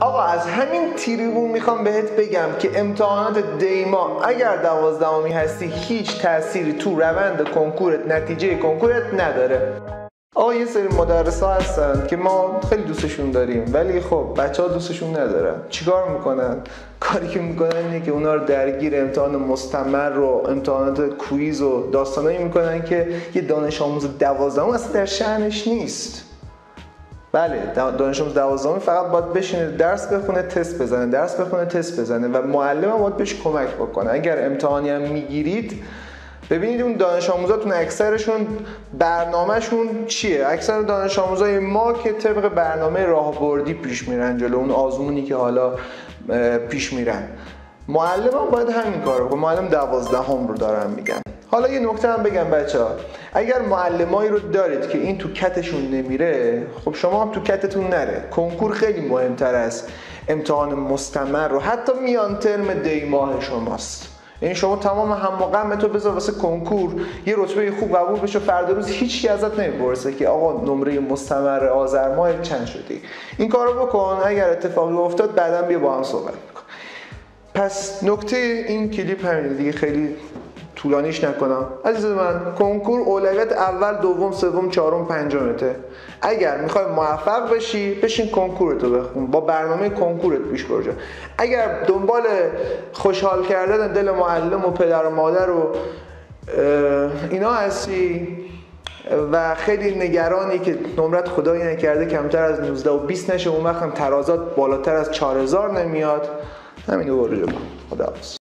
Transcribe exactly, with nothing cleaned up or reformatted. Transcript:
آقا از همین تریبون میخوام بهت بگم که امتحانات دیما اگر دوازدهمی هستی هیچ تأثیری تو روند کنکورت، نتیجه کنکورت نداره. آقا یه سری مدرسا هستن که ما خیلی دوستشون داریم ولی خب بچه ها دوستشون ندارن. چیکار میکنن؟ کاری که میکنن اینه که اونا رو درگیر امتحان مستمر و امتحانات کویز و داستانایی میکنن که یه دانش آموز دوازدهم اصلا در شأنش نیست. بله، دانش آموز دوازدهمی فقط باید بشینه درس بخونه، تست بزنه، درس بخونه، تست بزنه و معلم هم باید بهش کمک بکنه. اگر امتحانی هم میگیرید ببینید اون دانش آموزاتون اکثرشون برنامهشون چیه؟ اکثر دانش آموزای ما که طبق برنامه راهبردی پیش میرن جلو اون آزمونی که حالا پیش میرن. معلم هم باید همین کارو بکنه. معلم دوازدهم رو دارم میگم. حالا یه نکته هم بگم بچه‌ها، اگر معلمایی رو دارید که این تو کتشون نمیره، خب شما هم تو کتتون نره. کنکور خیلی مهمتر از امتحان مستمر رو حتی میان ترم دی ماه شماست. این شما تمام هم و غمتو بذار واسه کنکور، یه رتبه خوب قبول بشه، فردا روز هیچکی ازت نمیپرسه که آقا نمره مستمر آذر ماه چند شدی. این کارو بکن، اگر اتفاقی افتاد بعداً بیا با هم صحبت کن. پس نکته این کلیپ همینه دیگه، خیلی طولانیش نکنم. عزیز من، کنکور اولویت اول، دوم، سوم، چهارم، پنجمته. اگر میخوای موفق بشی بشین کنکورتو بخون، با برنامه کنکورت پیش برو. اگر دنبال خوشحال کردن دل معلم و پدر و مادر و اینا هستی و خیلی نگرانی که نمرت خدایی نکرده کمتر از نوزده و بیست نشه، اون وقت هم ترازات بالاتر از چهار هزار نمیاد، همینو برو جلو. خداحافظ.